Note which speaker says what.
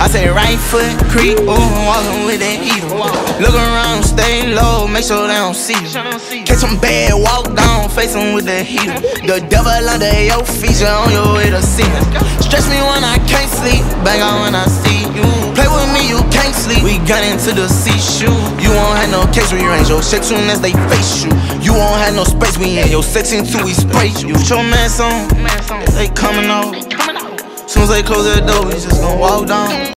Speaker 1: I say right foot, creep, ooh, I'm walking with that heater. Look around, stay low, make sure they don't see you. Catch them bad, walk down, face them with the heater. The devil under your feet, you on your way to see me. Stretch me when I can't sleep, bang out when I see you. Play with me, you can't sleep, we gun into the C-shoe. You won't have no case rearrange your shit soon as they face you. You won't have no space, we in your section till we spray you. Put your mask on, they coming out. Soon as they close that door, we just gon' walk down.